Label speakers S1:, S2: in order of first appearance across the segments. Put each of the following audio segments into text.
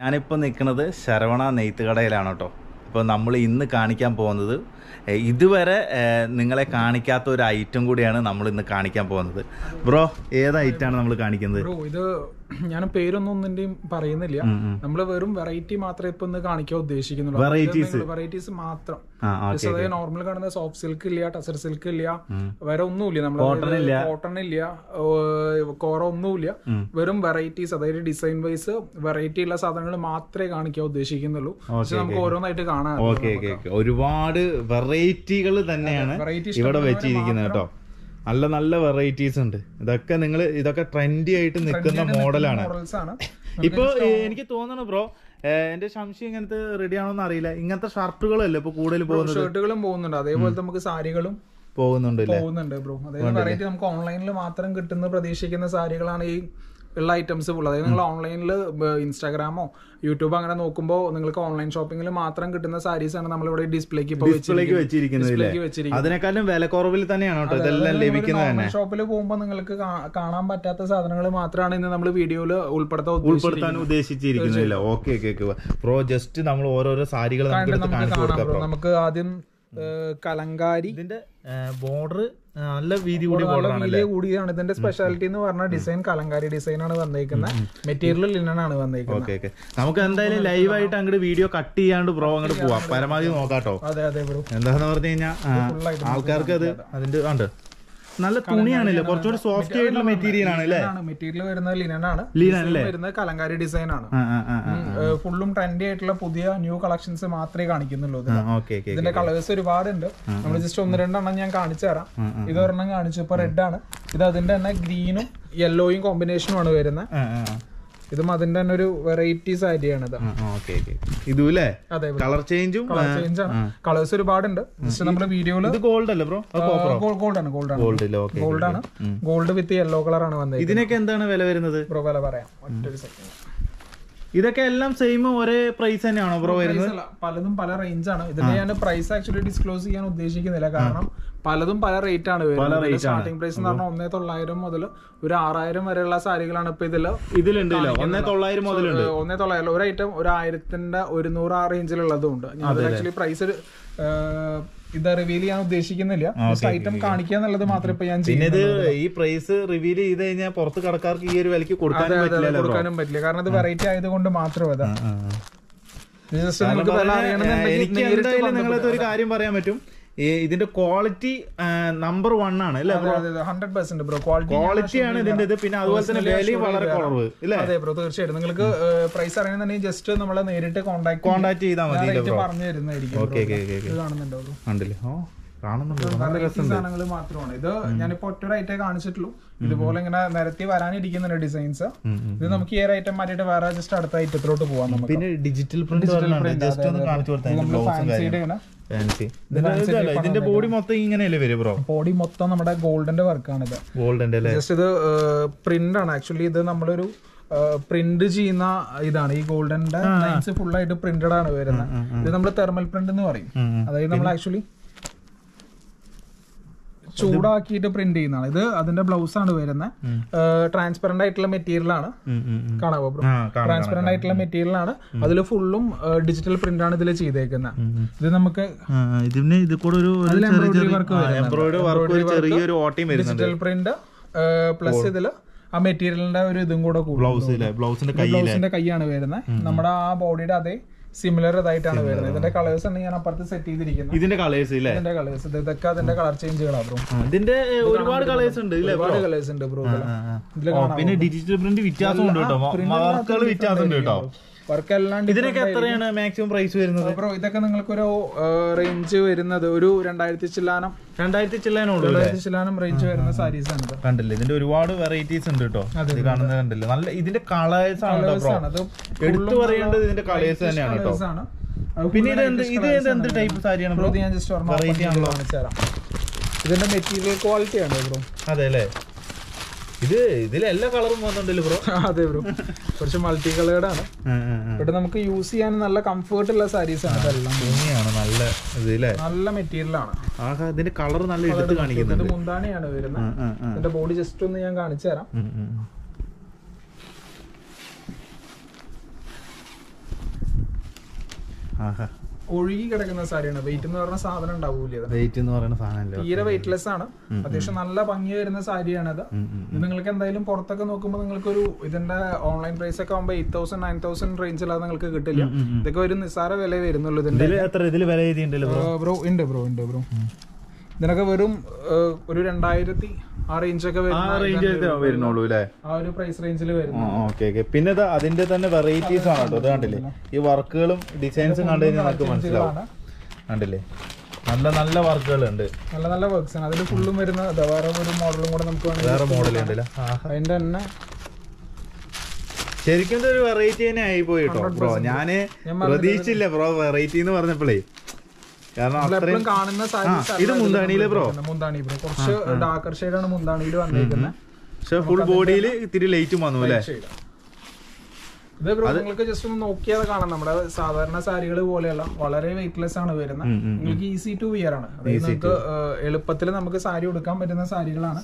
S1: ഞാനിപ്പോൾ നിൽക്കുന്നത് ശരവണ നെയ്ത്ത് കടയിലാണ് കേട്ടോ. അപ്പോൾ നമ്മൾ ഇന്ന് കാണിക്കാൻ പോകുന്നത് ഇതുവരെ നിങ്ങളെ കാണിക്കാത്ത ഒരു ഐറ്റം കൂടിയാണ് നമ്മൾ ഇന്ന് കാണിക്കാൻ പോകുന്നത്. ബ്രോ, ഏത് ഐറ്റമാണ് നമ്മൾ കാണിക്കുന്നത്?
S2: ബ്രോ, ഇത് ഞാൻ പേരൊന്നും ഒന്നിന്റെയും പറയുന്നില്ല. നമ്മൾ വെറും വെറൈറ്റി മാത്രമേ ഇപ്പൊ ഇന്ന് കാണിക്കാൻ ഉദ്ദേശിക്കുന്നുള്ളൂ. വെറൈറ്റീസ് മാത്രം. നോർമൽ കാണുന്ന സോഫ്റ്റ് സിൽക്ക് ഇല്ല, ടസർ സിൽക്ക് ഇല്ല, വേറെ ഒന്നുമില്ല. നമ്മൾ കോട്ടൺ ഇല്ല, കോറ ഒന്നുമില്ല. വെറും വെറൈറ്റീസ്, അതായത് ഡിസൈൻ വൈസ് വെറൈറ്റി ഉള്ള സാധനങ്ങൾ മാത്രമേ കാണിക്കാൻ ഉദ്ദേശിക്കുന്നുള്ളൂ. പക്ഷെ നമുക്ക് ഓരോന്നായിട്ട് കാണാം.
S1: ഒരുപാട് വെറൈറ്റികൾ തന്നെയാണ് ഇവിടെ വെച്ചിരിക്കുന്നത് കേട്ടോ. നല്ല നല്ല വെറൈറ്റീസ് ഉണ്ട്. ഇതൊക്കെ ട്രെൻഡി ആയിട്ട് നിൽക്കുന്ന മോഡലാണ്. ഇപ്പൊ എനിക്ക് തോന്നണ ബ്രോ, എന്റെ സംശയം ഇങ്ങനത്തെ റെഡി ആണോന്ന് അറിയില്ല, ഇങ്ങനത്തെ ഷർട്ടുകളല്ലേ ഇപ്പൊ കൂടുതൽ പോകുന്നത്?
S2: ഷർട്ടുകളും പോകുന്നുണ്ട്, അതേപോലെ നമുക്ക് സാരികളും പോകുന്നുണ്ട് ബ്രോ. അതായത് വെറൈറ്റി നമുക്ക് ഓൺലൈനിൽ മാത്രം കിട്ടുന്ന പ്രതീക്ഷിക്കുന്ന സാരികളാണ് ഈ ഉള്ള ഐറ്റംസ് ഫുൾ. അതായത് നിങ്ങൾ ഓൺലൈനിൽ ഇൻസ്റ്റാഗ്രാമോ യൂട്യൂബോ അങ്ങനെ നോക്കുമ്പോൾ നിങ്ങൾക്ക് ഓൺലൈൻ ഷോപ്പിംഗിൽ മാത്രം കിട്ടുന്ന സാരീസ് ആണ് നമ്മളിവിടെ ഡിസ്പ്ലേക്ക്
S1: വെച്ചിരിക്കുന്നത്. അതിനേക്കാളും വില കുറവിൽ തന്നെയാണ് ഇതെല്ലാം ലഭിക്കുന്നത്.
S2: ഷോപ്പിൽ പോകുമ്പോൾ നിങ്ങൾക്ക് കാണാൻ പറ്റാത്ത സാധനങ്ങൾ മാത്രമാണ് ഇന്ന് നമ്മൾ വീഡിയോയിൽ
S1: ഉൾപ്പെടുത്താൻ ഉദ്ദേശിച്ചിരിക്കുന്നില്ല. ഓക്കെ ബ്രോ, ജസ്റ്റ് നമ്മൾ ഓരോരോ സാരികൾ
S2: നമുക്ക് ആദ്യം കലങ്കാരി.
S1: ഇതിന്റെ ബോർഡർ നല്ല വീതി
S2: കൂടിയാണ്. ഇതിന്റെ സ്പെഷ്യാലിറ്റി എന്ന് പറഞ്ഞാൽ ഡിസൈൻ കലങ്കാരി ഡിസൈൻ ആണ് വന്നേക്കുന്നത്. മെറ്റീരിയൽ ലിനൻ ആണ് വന്നേക്കുന്നത്.
S1: നമുക്ക് എന്തായാലും ലൈവായിട്ട് അങ്ങോട്ട് വീഡിയോ കട്ട് ചെയ്യാണ്ട് ബ്രോ അങ്ങോട്ട് പോവാം, പരമാവധി നോക്കാട്ടോ.
S2: അതെ ബ്രോ,
S1: എന്താന്ന് പറഞ്ഞു കഴിഞ്ഞാൽ ആൾക്കാർക്ക് അത് അതിന്റെ ഉണ്ട്. നല്ല തുണിയാണല്ലേ, കുറച്ചുകൂടി സോഫ്റ്റ് ആയിട്ടുള്ള മെറ്റീരിയൽ ആണ് അല്ലേ?
S2: മെറ്റീരിയൽ വരുന്നത് ലിനനാണ്, വരുന്നത് കലങ്കാരി ഡിസൈൻ ആണ്. ഫുള്ളും ട്രെൻഡി ആയിട്ടുള്ള പുതിയ ന്യൂ കളക്ഷൻസ് മാത്രമേ കാണിക്കുന്നുള്ളൂ. ഇതിന്റെ കളേഴ്സ് ഒരുപാടുണ്ട്. നമ്മൾ ജസ്റ്റ് 1-2 ഞാൻ കാണിച്ചു തരാം. ഇതൊരെണ്ണം കാണിച്ചു, ഇപ്പൊ റെഡ് ആണ്. ഇത് അതിന്റെ തന്നെ ഗ്രീനും യെല്ലോയും കോമ്പിനേഷനും ആണ് വരുന്നത്. ഇതും അതിന്റെ തന്നെ ഒരു വെറൈറ്റി സാരിയാണ്.
S1: കളർ ചേഞ്ചും
S2: കളേഴ്സ് ഒരുപാടുണ്ട്. നമ്മുടെ വീഡിയോയില്
S1: ഗോൾഡ് അല്ലേ bro?
S2: Gold with yellow colour ആണ് വന്നത്.
S1: ഇതിനൊക്കെ എന്താണ് വില വരുന്നത്
S2: ബ്രോ? വില പറയാം, ഒറ്റൊരു സെക്കൻഡ്.
S1: ഇതൊക്കെ എല്ലാം സെയിം ഒരേ പ്രൈസ് തന്നെയാണോ ബ്രോ വരുന്നത്?
S2: പലതും പല റേഞ്ച് ആണ്. ഇതിന്റെ ഞാൻ പ്രൈസ് ആക്ച്വലി ഡിസ്ക്ലോസ് ചെയ്യാൻ ഉദ്ദേശിക്കുന്നില്ല, കാരണം പലതും പല റേറ്റ് ആണ് വരുന്നത്. സ്റ്റാർട്ടിംഗ് പ്രൈസ് എന്ന് പറഞ്ഞാൽ 1,900 മുതൽ ഒരു 6,000 വരെയുള്ള സാരികളാണ് ഇപ്പൊ ഇതിലുണ്ട്.
S1: 1,900 മുതലുണ്ട്.
S2: 1,900 ഒരു ഐറ്റം 1,100 ആ റേഞ്ചിലുള്ളതും ഉണ്ട്. ഞാൻ ആക്ച്വലി പ്രൈസ് ഇത് റിവീൽ ചെയ്യാൻ ഉദ്ദേശിക്കുന്നില്ല, ഐറ്റം കാണിക്കുക എന്നുള്ളത് മാത്രമേ ഇപ്പൊ ഞാൻ ചെയ്യുന്നത്.
S1: ഈ പ്രൈസ് റിവീൽ ചെയ്ത് കഴിഞ്ഞാൽ പുറത്ത് കടക്കാർക്ക് ഈ ഒരു വിലക്ക് കൊടുക്കാനും
S2: പറ്റില്ല, കാരണം ഇത് വെറൈറ്റി ആയതുകൊണ്ട് മാത്രം.
S1: നിങ്ങളത്തെ ഒരു കാര്യം പറയാൻ പറ്റും, ഇതിന്റെ ക്വാളിറ്റി നമ്പർ 1 ആണ് അല്ലേ?
S2: 100% ബ്രോ,
S1: ക്വാളിറ്റിയാണ് ഇതിന്റെ. പിന്നെ അതുപോലെ തന്നെ വിലയും വളരെ കുറവ്.
S2: അതെ ബ്രോ, തീർച്ചയായിട്ടും. നിങ്ങൾക്ക് പ്രൈസ് അറിയണമെന്നുണ്ടെങ്കിൽ ജസ്റ്റ് നമ്മളെ നേരിട്ട് കോൺടാക്ട്
S1: ചെയ്താൽ മതി,
S2: പറഞ്ഞു തരുന്നതായിരിക്കും. സാധനങ്ങൾ മാത്രമാണ് ഇത്. ഞാനിപ്പോ ഒറ്റ ഐറ്റേ കാണിച്ചിട്ടുള്ളൂ. ഇതുപോലെ ഇങ്ങനെ നിരത്തി വരാനിരിക്കുന്നുണ്ട് ഡിസൈൻസ്. ഇത് നമുക്ക് ഈ ഒരു ഐറ്റം മാറ്റിയിട്ട് വേറെ ജസ്റ്റ് അടുത്ത ഐറ്റത്തിലോട്ട് പോവാം.
S1: പിന്നെ ഡിജിറ്റൽ ഇതിന്റെ ബോഡി മൊത്തം ഇങ്ങനെയല്ലേ വരും ബ്രോ?
S2: ബോഡി മൊത്തം നമ്മുടെ ഗോൾഡിന്റെ വർക്കാണ്. ഇത്
S1: ഗോൾഡിന്റെ
S2: ജസ്റ്റ് ഇത് പ്രിന്റ് ആണ്. ആക്ച്വലി ഇത് നമ്മളൊരു പ്രിന്റ് ചെയ്യുന്ന ഇതാണ്. ഈ ഗോൾഡന്റെ ലൈൻസ് ഫുൾ ആയിട്ട് പ്രിന്റഡ് ആണ് വരുന്നത്. ഇത് നമ്മൾ തെർമൽ പ്രിന്റ് എന്ന് പറയും. അതായത് നമ്മൾ ആക്ച്വലി ചൂടാക്കിയിട്ട് പ്രിന്റ് ചെയ്യുന്നതാണ്. ഇത് അതിന്റെ ബ്ലൗസ് ആണ് വരുന്നത്. ട്രാൻസ്പെറന്റ് ആയിട്ടുള്ള മെറ്റീരിയൽ ആണ്. കാണാവോ ബ്രോ? ട്രാൻസ്പെറന്റ് ആയിട്ടുള്ള മെറ്റീരിയൽ ആണ്. അതിൽ ഫുള്ളും ഡിജിറ്റൽ പ്രിന്റ് ആണ് ഇതിൽ ചെയ്തേക്കുന്നത്. ഇത് നമുക്ക് ഡിജിറ്റൽ പ്രിന്റ് പ്ലസ് ഇതില് ആ മെറ്റീരിയലിന്റെ ഒരു ഇതും കൂടെ ബ്ലൗസിന്റെ കൈയാണ് വരുന്നത്. നമ്മുടെ ആ ബോഡിയുടെ അതേ സിമിലർ ഇതായിട്ടാണ് വരുന്നത്. ഇതിന്റെ കളേഴ്സ് ആണ് ഞാൻ അപ്പുറത്ത് സെറ്റ് ചെയ്തിരിക്കുന്നത്.
S1: ഇതിന്റെ കളേഴ്സ്
S2: ഇതൊക്കെ അതിന്റെ കളർ ചേഞ്ചുകളാണ് ബ്രോ.
S1: ഇതിന്റെ ഒരുപാട് കളേഴ്സ് ഉണ്ട്
S2: ബ്രോ.
S1: പിന്നെ ഡിജിറ്റൽ പ്രിന്റ് വ്യത്യാസം ഉണ്ട് കേട്ടോ, വ്യത്യാസം ഉണ്ട് കേട്ടോ. ഇതിനൊക്കെ എത്രയാണ് മാക്സിമം പ്രൈസ് വരുന്നത്
S2: ബ്രോ? ഇതൊക്കെ നിങ്ങൾക്കൊരു റേഞ്ച് വരുന്നത് ഒരു 2,000 ചില്ലാനം റേഞ്ച് വരുന്ന സാരീസ് ആണ്.
S1: കണ്ടില്ലേ, ഇതിന്റെ ഒരുപാട് വെറൈറ്റീസ് ഉണ്ട് കേട്ടോ. ഇത് കാണുന്നത് കണ്ടില്ലേ, നല്ല ഇതിന്റെ കളേഴ്സ് ആണ് എടുത്തു പറയേണ്ടത്. ഇതിന്റെ കളേഴ്സ് തന്നെയാണ് കേട്ടോ. പിന്നെ ഇത് എന്ത് ടൈപ്പ് സാരിയാണ് ബ്രോ?
S2: ഞാൻ ജസ്റ്റ് വെറൈറ്റി ആണല്ലോ കാണിച്ചു തരാം. ഇതിന്റെ മെറ്റീരിയൽ ക്വാളിറ്റി ആണ് ബ്രോ.
S1: അതെ അല്ലേ? ഇതിലെല്ലാ കളറും പോകുന്നുണ്ടല്ലോ ബ്രോ?
S2: അതെ ബ്രോ, കുറച്ച് മൾട്ടി കളേർഡ് ആണ്. ഇവിടെ നമുക്ക് യൂസ് ചെയ്യാൻ നല്ല കംഫർട്ട് ഉള്ള സാരീസ് ആണ്. നല്ല മെറ്റീരിയൽ ആണ്.
S1: ഇതിന്റെ കളർ നല്ല എടുത്ത് കാണിക്കുന്നത്.
S2: ഇത് മുന്താണിയാണ് വരുന്നത്. ഇതിന്റെ ബോഡി ജസ്റ്റ് ഒന്ന് ഞാൻ കാണിച്ചു തരാം. ഒഴുകി കിടക്കുന്ന സാരിയാണ്. വെയിറ്റ് എന്ന് പറഞ്ഞ സാധനം ഉണ്ടാവൂല.
S1: വെയിറ്റ് എന്ന് പറയുന്ന സാധനം
S2: തീരെ വെയിറ്റ്ലെസ് ആണ്. അത്യാവശ്യം നല്ല ഭംഗി വരുന്ന സാരിയാണത്. ഇത് നിങ്ങൾക്ക് എന്തായാലും പുറത്തൊക്കെ നോക്കുമ്പോൾ നിങ്ങൾക്ക് ഒരു ഇതിന്റെ ഓൺലൈൻ പ്രൈസ് ഒക്കെ ആകുമ്പോൾ 8,000 9,000 റേഞ്ചിലാണ് നിങ്ങൾക്ക് കിട്ടില്ല. ഇതൊക്കെ ഒരു നിസ്സാര വില വരുന്നുള്ളൂ. ഇതിന്റെ ബ്രോ ഉണ്ട് ബ്രോ ഇതിനൊക്കെ വെറും ഒരു 2000 ആ റേഞ്ചൊക്കെ
S1: വരുന്നുള്ളൂ അല്ലേ?
S2: ആ ഒരു പ്രൈസ് റേഞ്ചിൽ വരുന്നു.
S1: പിന്നെ അതിന്റെ തന്നെ വെറൈറ്റീസ് ആണ് കേട്ടോ. ഇത് കണ്ടില്ലേ, ഈ വർക്കുകളും ഡിസൈൻസും കണ്ടു കഴിഞ്ഞാൽ നമുക്ക് മനസ്സിലാവും. കണ്ടില്ലേ, നല്ല നല്ല വർക്കുകൾ ഉണ്ട്,
S2: നല്ല നല്ല വർക്ക്സ് ആണ്. അതിൽ ഫുള്ളും വരുന്ന വേറെ ഒരു മോഡലും കൂടെ നമുക്ക്
S1: വേറെ മോഡൽ ഉണ്ടല്ലോ.
S2: അതിന്റെ തന്നെ
S1: ശരിക്കും ഒരു വെറൈറ്റി തന്നെ ആയി പോയി കേട്ടോ ബ്രോ. ഞാന് പ്രതീക്ഷിച്ചില്ല ബ്രോ വെറൈറ്റി എന്ന് പറഞ്ഞപ്പോഴേ. കാരണം
S2: കാണുന്ന
S1: ഇത് മുന്താണിയില് ബ്രോ,
S2: മുന്താണി ബ്രോ കുറച്ച് ഡാർക്കർ ഷെയ്ഡാണ് മുന്താണിയിൽ വന്നിരിക്കുന്നത്.
S1: പക്ഷെ ഫുൾ ബോഡിയിൽ ഇത്തിരി ലൈറ്റും വന്നു അല്ലേ?
S2: ഇത് ബ്രോ നിങ്ങൾക്ക് ജസ്റ്റ് ഒന്ന് നോക്കിയാൽ കാണാം. നമ്മുടെ സാധാരണ സാരികൾ പോലെയല്ല, വളരെ വെയിറ്റ്ലെസ് ആണ് വരുന്നത്. നിങ്ങൾക്ക് ഈസി ടു വിയർ ആണ്. നിങ്ങൾക്ക് എളുപ്പത്തിൽ നമുക്ക് സാരി ഉടുക്കാൻ പറ്റുന്ന സാരികളാണ്.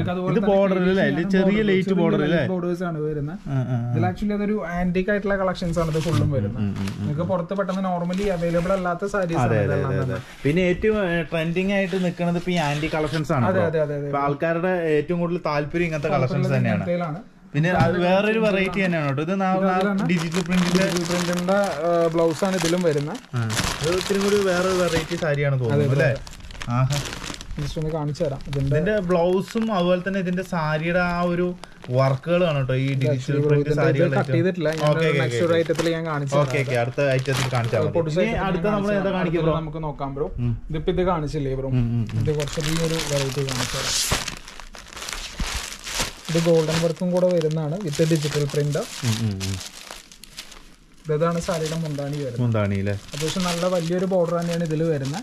S2: ബോർഡേഴ്സ് ആണ് വരുന്നത്. ഇതിൽ ആക്ച്വലി അതൊരു ആന്റിക് ആയിട്ടുള്ള കളക്ഷൻസ് ആണ് ഇത് ഫുള്ളും വരുന്നത്. നിങ്ങൾക്ക് പുറത്ത് പെട്ടെന്ന് നോർമലി അവൈലബിൾ അല്ലാത്ത സാരീസ്.
S1: പിന്നെ ഏറ്റവും ട്രെൻഡിങ് ആയിട്ട് നിൽക്കുന്നത് ഇപ്പൊ ഈ ആന്റി കളക്ഷൻസ് ആണ്. ആൾക്കാരുടെ ഏറ്റവും കൂടുതൽ താല്പര്യം ഇങ്ങനത്തെ കളക്ഷൻസ് തന്നെയാണ്. പിന്നെ വേറൊരു വെറൈറ്റി തന്നെയാണ് കേട്ടോ. ഇത് ഡിജിറ്റൽ
S2: പ്രിന്റിന്റെ ബ്ലൗസ് ആണ് ഇതിലും വരുന്നത്.
S1: ഇത്തിരി കൂടി വേറെ വെറൈറ്റി സാരിയാണ് തോന്നുന്നത് അല്ലേ?
S2: കാണിച്ചു തരാം.
S1: ഇതിന്റെ ബ്ലൗസും അതുപോലെ തന്നെ ഇതിന്റെ സാരിയുടെ ആ ഒരു വർക്കുകളാണ് കേട്ടോ ഈ ഡിജിറ്റൽ പ്രിന്റ് സാരികൾ. അടുത്ത ഐറ്റത്തിൽ കാണിച്ചാൽ അടുത്ത നമ്മൾ എന്താ കാണിക്കാം
S2: നമുക്ക് നോക്കാം ബ്രോ. ഇതിപ്പോ ഇത് കാണിച്ചില്ലേ ബ്രോ, ഇത് കുറച്ചധികം ഒരു വെറൈറ്റി കാണിച്ചു തരാം. ഇത് ഗോൾഡൻ വർക്കും കൂടെ വരുന്നതാണ് വിത്ത് ഡിജിറ്റൽ പ്രിന്റ്. ഇതാണ് സാരിയുടെ മുന്താണി വരുന്നത്. അത്യാവശ്യം നല്ല വലിയൊരു ബോർഡർ തന്നെയാണ് ഇതിൽ വരുന്നത്.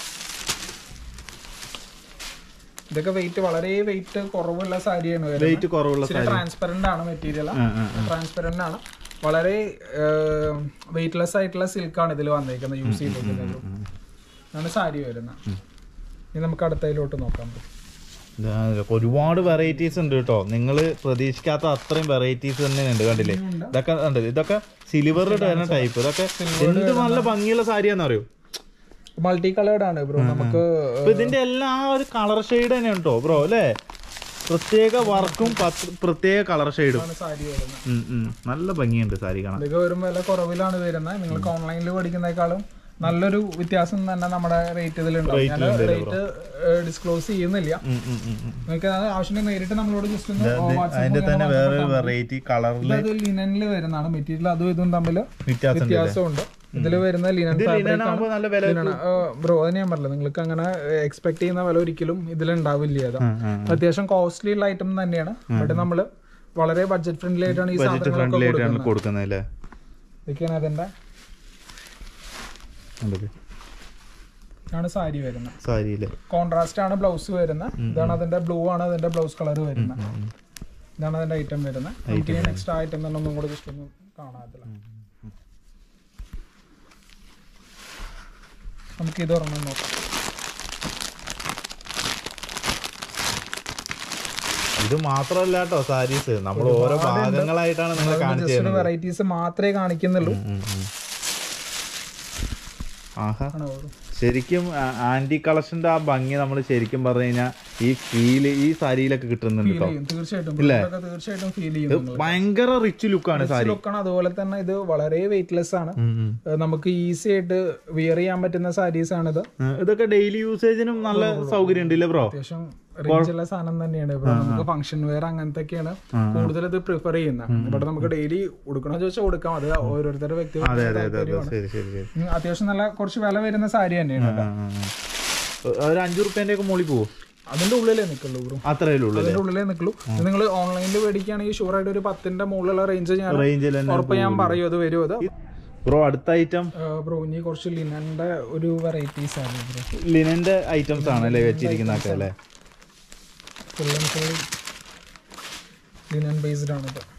S2: ഇതൊക്കെ വളരെ വെയിറ്റ് കുറവുള്ള സാരിയാണ് വരുന്നത്. ട്രാൻസ്പെറന്റ് ആണ് മെറ്റീരിയൽ, ട്രാൻസ്പെറന്റ് ആണ്. വളരെ വെയിറ്റ്ലെസ് ആയിട്ടുള്ള സിൽക്കാണ് ഇതിൽ വന്നിരിക്കുന്നത്, യൂസ് ചെയ്തിരിക്കുന്നത്. ഇതാണ് സാരി വരുന്നത്. ഇനി നമുക്ക് അടുത്തതിലോട്ട് നോക്കാം.
S1: ഒരുപാട് വെറൈറ്റീസ് ഉണ്ട് കേട്ടോ. നിങ്ങൾ പ്രതീക്ഷിക്കാത്ത അത്രയും വെറൈറ്റീസ് തന്നെ ഉണ്ട്. കണ്ടില്ലേ, ഇതൊക്കെ ഉണ്ട്. ഇതൊക്കെ സിൽവറിൽ വരുന്ന ടൈപ്പ്. ഇതൊക്കെ എന്ത് നല്ല ഭംഗിയുള്ള സാരിയാന്ന് അറിയോ?
S2: മൾട്ടി കളേർഡ് ആണ് ബ്രോ. നമുക്ക്
S1: ഇതിന്റെ എല്ലാ ഒരു കളർ ഷെയ്ഡ് തന്നെ ഉണ്ടോ ബ്രോ അല്ലേ? പ്രത്യേക വർക്കും പ്രത്യേക കളർ ഷെയ്ഡും. നല്ല ഭംഗിയുണ്ട് സാരി കാണാൻ.
S2: ഇതൊക്കെ വെറും വില കുറവിലാണ് വരുന്നത്. നിങ്ങൾക്ക് ഓൺലൈനിൽ പഠിക്കുന്നേക്കാളും നല്ലൊരു വ്യത്യാസം തന്നെ നമ്മുടെ റേറ്റ് ഇതിലുണ്ടാവും. ഞാൻ റേറ്റ് ഡിസ്ക്ലോസ് ചെയ്യുന്നില്ല. നിങ്ങൾക്ക് ആവശ്യം നേരിട്ട് നമ്മളോട് ജസ്റ്റ് ലിനനിൽ വരുന്നതാണ് മെറ്റീരിയൽ. അതും ഇതും തമ്മിൽ വ്യത്യാസമുണ്ട്. ഇതിൽ വരുന്ന ലിനൻ ബ്രോ, അത് ഞാൻ പറഞ്ഞില്ല, നിങ്ങൾക്ക് അങ്ങനെ എക്സ്പെക്ട് ചെയ്യുന്ന വില ഒരിക്കലും ഇതിലുണ്ടാവില്ല. അത്യാവശ്യം കോസ്റ്റ്ലി ഉള്ള ഐറ്റം തന്നെയാണ്. ബട്ട് നമ്മള് വളരെ ബഡ്ജറ്റ് ഫ്രണ്ട്ലി ആയിട്ടാണ് ഈ സാധനങ്ങളൊക്കെ കൊടുക്കുന്നത്. ഇതൊക്കെയാണ് അതിന്റെ സാരി വരുന്നത്. കോൺട്രാസ്റ്റ് ആണ് ബ്ലൗസ് വരുന്നത്. ഇതാണ് അതിന്റെ ബ്ലൂ ആണ് അതിന്റെ ബ്ലൗസ് കളർ വരുന്നത്. ഇതാണ് അതിന്റെ ഐറ്റം വരുന്നത്. നമുക്ക് നെക്സ്റ്റ് ഐറ്റം തന്നെ ഒന്നും കൂടെ ജസ്റ്റ് ഒന്ന് കാണാത്തില്ല. നമുക്ക് ഇത് ഒരെണ്ണം നോക്കാം.
S1: ഇത് മാത്രമല്ല കേട്ടോ സാരീസ്, നമ്മൾ ഓരോ ഭാഗങ്ങളായിട്ടാണ് നിങ്ങൾ കാണിച്ചത്.
S2: വെറൈറ്റീസ് മാത്രമേ കാണിക്കുന്നുള്ളൂ.
S1: ആഹാ, ശരിക്കും ആന്റി കളക്ഷന്റെ ആ ഭംഗി നമ്മൾ ശരിക്കും പറഞ്ഞു കഴിഞ്ഞാൽ ഈ ഫീല് ഈ സാരിയിലൊക്കെ കിട്ടുന്നുണ്ട് കേട്ടോ.
S2: തീർച്ചയായിട്ടും ഫീൽ ചെയ്യും.
S1: ഭയങ്കര റിച്ച് ലുക്കാണ് സാരി.
S2: അതുപോലെ തന്നെ ഇത് വളരെ വെയിറ്റ്ലെസ് ആണ്. നമുക്ക് ഈസി ആയിട്ട് വിയർ ചെയ്യാൻ പറ്റുന്ന സാരീസ് ആണ് ഇത്.
S1: ഇതൊക്കെ ഡെയിലി യൂസേജിനും നല്ല സൗകര്യം ഉണ്ട് ഇല്ലേ ബ്രോ?
S2: അത്യാവശ്യം റേഞ്ചുള്ള സാധനം തന്നെയാണ്. നമുക്ക് ഫംഗ്ഷൻ വെയർ അങ്ങനത്തെയൊക്കെയാണ് കൂടുതൽ ഇത് പ്രിഫർ ചെയ്യുന്നത്. ഇവിടെ നമുക്ക് ഡെയിലി ഉടുക്കണോ ചോദിച്ചാൽ കൊടുക്കാം. അത് ഓരോരുത്തരുടെ വ്യക്തിപരമായ അത്യാവശ്യം നല്ല കുറച്ച് വില വരുന്ന സാരി തന്നെയാണ്.
S1: ഒരു 5 റുപ്യന്റെ ഒക്കെ മോളിൽ പോകും.
S2: അതിന്റെ ഉള്ളിലേ നിൽക്കുള്ളൂ ബ്രോ.
S1: അതിന്റെ
S2: ഉള്ളിലേ നിൽക്കുള്ളൂ. നിങ്ങൾ ഓൺലൈനിൽ മേടിക്കുകയാണെങ്കിൽ ഷുവർ ആയിട്ട് ഒരു 10ന്റെ മുകളിലുള്ള റേഞ്ച് ഉറപ്പ് ഞാൻ പറയും അത് വരും. അത്
S1: ബ്രോ അടുത്ത ഐറ്റം
S2: ബ്രോ ഇനി കുറച്ച് ലിനന്റെ ഒരു വെറൈറ്റീസ് ആണ് ബ്രോ.
S1: ലിനന്റെ ഐറ്റംസ് ആണല്ലേ വെച്ചിരിക്കുന്നതൊക്കെ അല്ലേ?
S2: Full and full linen based ആണ് ഇത്.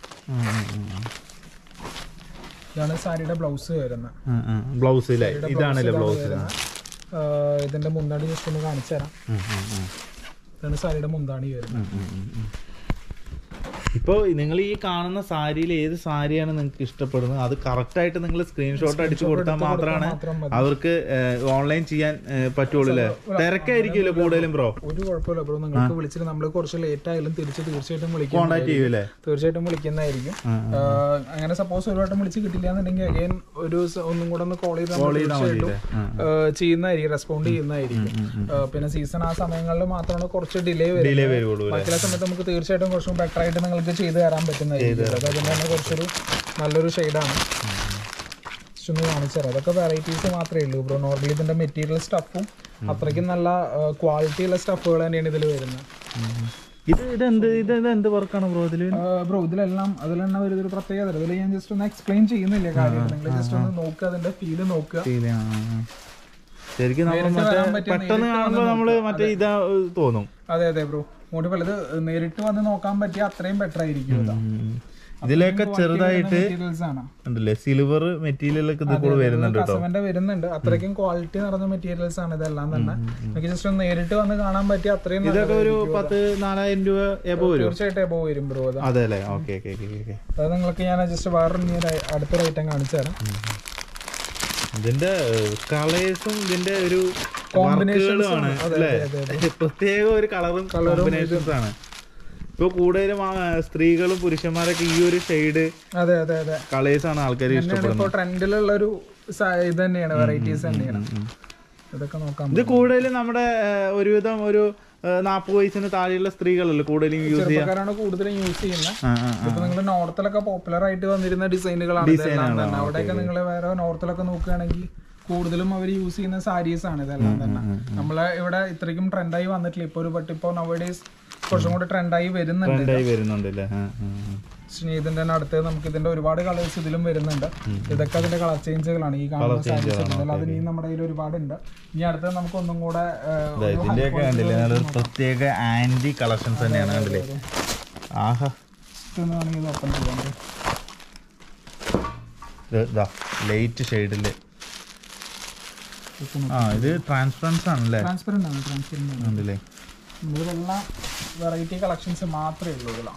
S2: ഇതാണ് സാരിയുടെ ബ്ലൗസ് വരുന്നത്.
S1: ബ്ലൗസ് ഇതാണല്ലേ ബ്ലൗസ്.
S2: ഇതിന്റെ മുന്താണി ജസ്റ്റ് ഒന്ന് കാണിച്ചു തരാം. ഇതാണ് സാരിയുടെ മുന്താണി വരുന്നത്.
S1: ഇപ്പോൾ നിങ്ങൾ ഈ കാണുന്ന സാരിയിൽ ഏത് സാരിയാണ് നിങ്ങൾക്ക് ഇഷ്ടപ്പെടുന്നത് അത് കറക്റ്റ് ആയിട്ട് നിങ്ങൾ സ്ക്രീൻഷോട്ട് അടിച്ചു കൊടുത്താൽ മാത്രമാണ് അവർക്ക് ഓൺലൈൻ ചെയ്യാൻ പറ്റുള്ളൂ അല്ലേ? തിരക്കായിരിക്കുമല്ലോ കൂടുതലും ബ്രോ?
S2: ഒരു കുഴപ്പമില്ല ബ്രോ, നിങ്ങൾക്ക് വിളിച്ചിട്ട് നമ്മൾ കുറച്ച് ലേറ്റ് ആയാലും തീർച്ചയായിട്ടും
S1: കോൺടാക്ട് ചെയ്യൂലേ?
S2: തീർച്ചയായിട്ടും വിളിക്കുന്നതായിരിക്കും. അങ്ങനെ സപ്പോസ് ഒരു വട്ടം വിളിച്ച് കിട്ടില്ല എന്നുണ്ടെങ്കിൽ അഗൈൻ ഒരു ഒന്നും കൂടെ ഒന്ന് കോൾ ചെയ്താൽ തീർച്ചയായിട്ടും ചെയ്യുന്നതായിരിക്കും, റെസ്പോണ്ട് ചെയ്യുന്നതായിരിക്കും. പിന്നെ സീസൺ ആ സമയങ്ങളിൽ മാത്രമാണ് കുറച്ച് ഡിലേ വരുള്ളൂ. ബാക്കിയുള്ള സമയത്ത് നമുക്ക് തീർച്ചയായിട്ടും കുറച്ചും ബെറ്റർ ആയിട്ട് നിങ്ങൾക്ക് ചെയ്തു തരാൻ പറ്റുന്നതായിരിക്കും. അതുകൊണ്ട് തന്നെ കുറച്ചൊരു നല്ലൊരു ഷെയ്ഡാണ്. ഒന്ന് കാണിച്ചു തരാം. അതൊക്കെ വെറൈറ്റീസ് മാത്രമേ ഉള്ളൂ ബ്രോ. നോർമലി ഇതിന്റെ മെറ്റീരിയൽ സ്റ്റഫും അത്രയ്ക്കും നല്ല ക്വാളിറ്റി ഉള്ള സ്റ്റഫുകൾ തന്നെയാണ് ഇതിൽ വരുന്നത്.
S1: എന്ത് വർക്കാണ് ബ്രോ ഇതില്?
S2: ബ്രോ ഇതിലെല്ലാം ഒരു പ്രത്യേകത. ഇതിൽ ഞാൻ ജസ്റ്റ് ഒന്ന് എക്സ്പ്ലെയിൻ ചെയ്യുന്നില്ല കാര്യം, നിങ്ങൾ ജസ്റ്റ് ഒന്ന് നോക്കുക, അതിന്റെ ഫീല് നോക്കുക.
S1: ശരിക്കും പെട്ടെന്ന് കാണുമ്പോൾ നമ്മള് മറ്റേ ഇതാ തോന്നും.
S2: അതെ ബ്രോ, മോട്ടിവൽ ഇത് നേരിട്ട് വന്ന് നോക്കാൻ പറ്റിയ അത്രയും ബെറ്റർ ആയിരിക്കും.
S1: ഇതിലൊക്കെ ചെറുതായിട്ട് സിൽവർ മെറ്റീരിയൽ
S2: വരുന്നുണ്ട്. അത്രയ്ക്കും ക്വാളിറ്റി നിറഞ്ഞ മെറ്റീരിയൽസ് ആണ് ഇതെല്ലാം തന്നെ. എനിക്ക് ജസ്റ്റ് ഒന്ന് നേരിട്ട് വന്ന് കാണാൻ പറ്റിയ അത്രയും
S1: ഇതൊക്കെ ഒരു 10,000-4,000 രൂപ
S2: തീർച്ചയായിട്ടും എബോവ് വരും ബ്രോ. അത് നിങ്ങൾക്ക് ഞാൻ ജസ്റ്റ് വേറെ അടുത്തൊരു ഐറ്റം കാണിച്ചു തരാം.
S1: ഇതിന്റെ കളേഴ്സും ഇതിന്റെ ഒരു കോമ്പിനേഷനുമാണ് അല്ലേ? പ്രത്യേക ഒരു കളറും കോമ്പിനേഷൻസ് ആണ്. ഇപ്പൊ കൂടുതലും സ്ത്രീകളും പുരുഷന്മാരൊക്കെ ഈ ഒരു ഷെയ്ഡ് കളേഴ്സ് ആണ് ആൾക്കാർ ഇഷ്ടപ്പെടുന്നത്.
S2: ട്രെൻഡിലുള്ള ഒരു ഇത് തന്നെയാണ്, വെറൈറ്റീസ് തന്നെയാണ്. ഇതൊക്കെ നോക്കാം.
S1: ഇത് കൂടുതലും നമ്മുടെ ഒരുവിധം ഒരു 40 വയസ്സിന് താഴെയുള്ള സ്ത്രീകളല്ലേ കൂടുതലും യൂസ്
S2: കൂടുതലും യൂസ് ചെയ്യുന്നത്. ഇപ്പൊ നിങ്ങൾ നോർത്തിലൊക്കെ പോപ്പുലർ ആയിട്ട് വന്നിരുന്ന ഡിസൈനുകളാണ്. അവിടെയൊക്കെ നിങ്ങൾ വേറെ നോർത്തിലൊക്കെ നോക്കുകയാണെങ്കിൽ കൂടുതലും അവർ യൂസ് ചെയ്യുന്ന സാരീസ് ആണ് ഇതെല്ലാം തന്നെ. നമ്മളെ ഇവിടെ ഇത്രയ്ക്കും ട്രെൻഡായി വന്നിട്ടില്ല ഇപ്പൊ. ഇപ്പൊ നവഡേയ്സ് കുറച്ചും കൂടി ട്രെൻഡായി വരുന്നുണ്ട്. ഇതിന്റെ തന്നെ അടുത്ത് നമുക്ക് ഇതിന്റെ ഒരുപാട് കളേഴ്സ് ഇതിലും വരുന്നുണ്ട്. ഇതൊക്കെ അതിന്റെ കളർ ചേഞ്ചുകളാണ് ഈ കാണുന്ന സാരീസ്. അത് ഇനി നമ്മുടെ കയ്യിൽ ഒരുപാടുണ്ട്. ഇനി അടുത്തത് നമുക്ക് ഒന്നും കൂടെ
S1: പ്രത്യേക ആന്റി കളക്ഷൻസ് തന്നെയാണ്. ആഹാ,
S2: ഓപ്പൺ ചെയ്യാൻ
S1: ലൈറ്റ് ഷെയ്ഡില്. ഇത് ട്രാൻസ്പെറൻസ് ആണല്ലേ?
S2: ട്രാൻസ്പെറന്റ് ആണ്. ഇതെല്ലാം വെറൈറ്റി കളക്ഷൻസ് മാത്രമേ ഉള്ളൂ ഇതിലാണ്.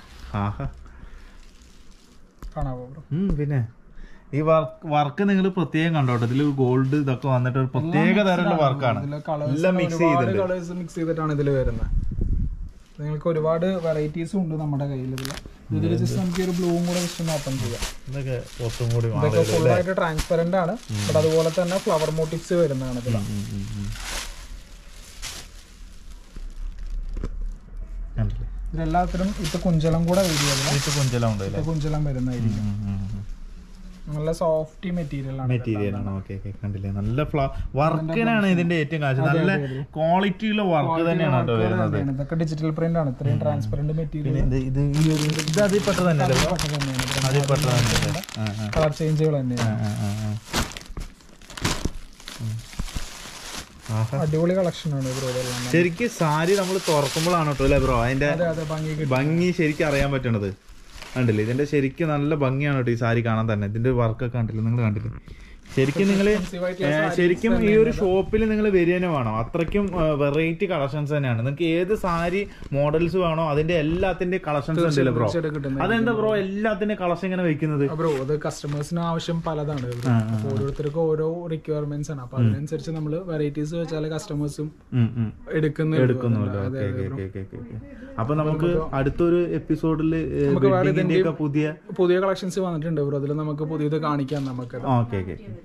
S1: പിന്നെ ഈ വർക്ക് നിങ്ങൾ പ്രത്യേകം കണ്ടോട്ടെ. ഇതിൽ ഗോൾഡ് ഇതൊക്കെ വന്നിട്ട് ഒരു പ്രത്യേക തരമുള്ള വർക്കാണ്.
S2: മിക്സ് ചെയ്തിട്ടാണ് ഇതിൽ വരുന്നത്. നിങ്ങൾക്ക് ഒരുപാട് വെറൈറ്റീസും ഉണ്ട് നമ്മുടെ കയ്യിൽ. ഇതിൽ ജസ്റ്റ് നമുക്ക് ഒരു ബ്ലൂവും കൂടെ ജസ്റ്റ് ഓപ്പൺ ചെയ്യാം. ഇതൊക്കെ ഫുള്ളായിട്ട് ട്രാൻസ്പെറന്റ് ആണ്. ബട്ട് അതുപോലെ തന്നെ ഫ്ലവർ മോട്ടിവ്സ് വരുന്നതാണ് ഇതിൽ. ഇതിലെല്ലാത്തിനും ഇപ്പൊ കുഞ്ചലം കൂടെ കുഞ്ചലം വരുന്നതായിരിക്കും. നല്ല സോഫ്റ്റ് മെറ്റീരിയൽ
S1: ആണ്. കണ്ടില്ലേ, നല്ല വർക്കിനാണ് ഇതിന്റെ ഏറ്റവും കാശ്. നല്ല ക്വാളിറ്റിയുള്ള വർക്ക് തന്നെയാണ് കേട്ടോ വരുന്നത്.
S2: ഇതൊക്കെ ഡിജിറ്റൽ പ്രിന്റ് ആണ്. ഇത്രയും ട്രാൻസ്പെറന്റ് മെറ്റീരിയൽ. കളർ ചേഞ്ചുകൾ തന്നെയാണ്. അടിപൊളി കളക്ഷൻ ആണ് ബ്രോ.
S1: ശരിക്കും സാരി നമ്മൾ തുറക്കുമ്പോഴാണ് കേട്ടോ അല്ലേ ബ്രോ അതിന്റെ ഭംഗി ശരിക്കും അറിയാൻ പറ്റണത്. കണ്ടില്ലേ, ഇതിന്റെ ശരിക്കും നല്ല ഭംഗിയാണ് കേട്ടോ ഈ സാരി കാണാൻ തന്നെ. ഇതിന്റെ വർക്കൊക്കെ കണ്ടില്ലേ, നിങ്ങൾ കണ്ടില്ലേ? ശരിക്കും ഈ ഒരു ഷോപ്പിൽ നിങ്ങൾ വരികയും വേണം. അത്രയ്ക്കും വെറൈറ്റി കളക്ഷൻസ് തന്നെയാണ്. നിങ്ങൾക്ക് ഏത് സാരി മോഡൽസ് വേണോ അതിന്റെ എല്ലാത്തിന്റെ കളക്ഷൻസ് ഉണ്ടല്ലോ ബ്രോ. അതെന്താ ബ്രോ എല്ലാത്തിന്റെ കളക്ഷൻ ഇങ്ങനെ വെക്കുന്നത്?
S2: ബ്രോ അത് കസ്റ്റമേഴ്സിന് ആവശ്യം പലതാണ്. ഓരോരുത്തർക്കും ഓരോ റിക്വയർമെന്റ്സ് ആണ്. അപ്പൊ അതിനനുസരിച്ച് നമ്മൾ വെറൈറ്റീസ് വെച്ചാൽ കസ്റ്റമേഴ്സും
S1: എടുക്കുന്നുണ്ട്. അപ്പൊ നമുക്ക് അടുത്തൊരു എപ്പിസോഡിൽ
S2: പുതിയ കളക്ഷൻസ് വന്നിട്ടുണ്ട് ബ്രോ. അതിൽ നമുക്ക് പുതിയത് കാണിക്കാം. നമുക്ക്